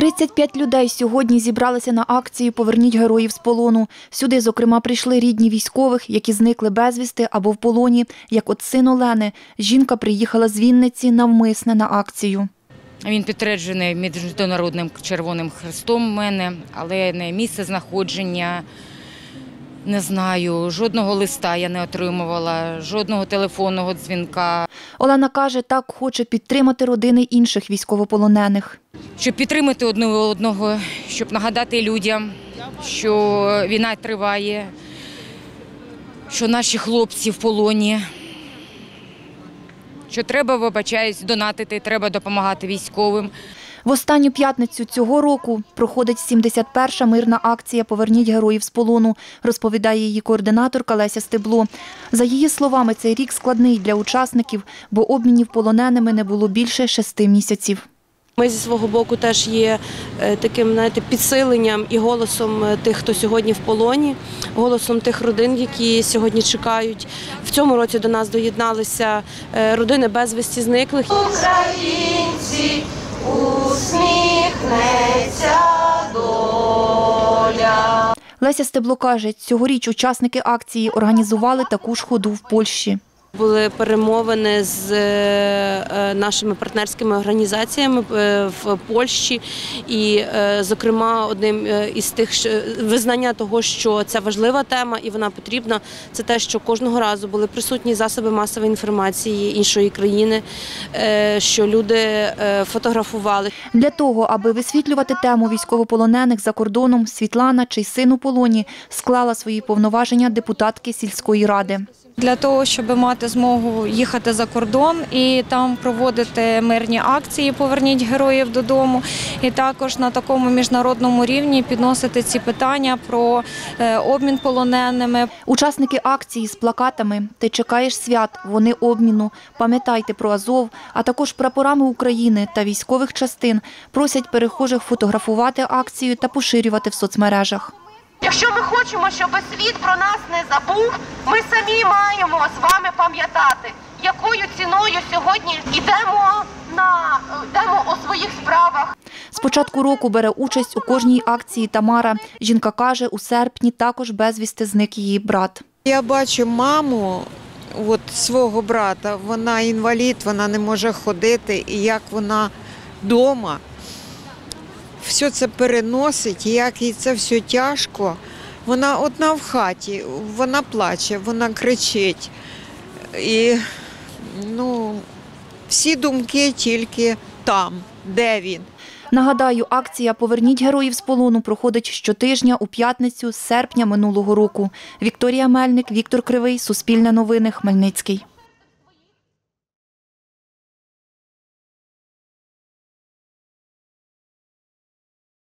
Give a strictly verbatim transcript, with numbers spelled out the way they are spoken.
тридцять п'ять людей сьогодні зібралися на акцію «Поверніть героїв з полону». Сюди, зокрема, прийшли рідні військових, які зникли безвісти або в полоні, як от син Олени. Жінка приїхала з Вінниці навмисне на акцію. Він підтверджений Міжнародним Червоним Хрестом у мене, але не місце знаходження, не знаю, жодного листа я не отримувала, жодного телефонного дзвінка. Олена каже, так хоче підтримати родини інших військовополонених. Щоб підтримати одне одного, щоб нагадати людям, що війна триває, що наші хлопці в полоні, що треба, вибачаюсь, донатити, треба допомагати військовим. В останню п'ятницю цього року проходить сімдесят перша мирна акція «Поверніть героїв з полону», розповідає її координаторка Леся Стебло. За її словами, цей рік складний для учасників, бо обмінів полоненими не було більше шести місяців. Ми зі свого боку теж є таким, знаєте, підсиленням і голосом тих, хто сьогодні в полоні, голосом тих родин, які сьогодні чекають. В цьому році до нас доєдналися родини безвісті зниклих. Українці, усміхнеться доля. Леся Стебло каже, цьогоріч учасники акції організували таку ж ходу в Польщі. Були перемовини з нашими партнерськими організаціями в Польщі і, зокрема, одним із тих визнання того, що це важлива тема і вона потрібна, це те, що кожного разу були присутні засоби масової інформації іншої країни, що люди фотографували. Для того, аби висвітлювати тему військовополонених за кордоном, Світлана, чий син у полоні, склала свої повноваження депутатки сільської ради. Для того, щоб мати змогу їхати за кордон і там проводити мирні акції «Поверніть героїв додому», і також на такому міжнародному рівні підносити ці питання про обмін полоненими. Учасники акції з плакатами «Ти чекаєш свят, вони обміну», «Пам'ятайте про Азов», а також прапорами України та військових частин просять перехожих фотографувати акцію та поширювати в соцмережах. Якщо ми хочемо, щоб світ про нас не забув, ми самі маємо з вами пам'ятати, якою ціною сьогодні йдемо, на, йдемо у своїх справах. З початку року бере участь у кожній акції Тамара. Жінка каже, у серпні також безвісти зник її брат. Я бачу маму от, свого брата, вона інвалід, вона не може ходити, і як вона вдома все це переносить, як їй це все тяжко. Вона одна в хаті, вона плаче, вона кричить. І ну, всі думки тільки там, де він. Нагадаю, акція «Поверніть героїв з полону» проходить щотижня у п'ятницю з серпня минулого року. Вікторія Мельник, Віктор Кривий, Суспільне новини, Хмельницький.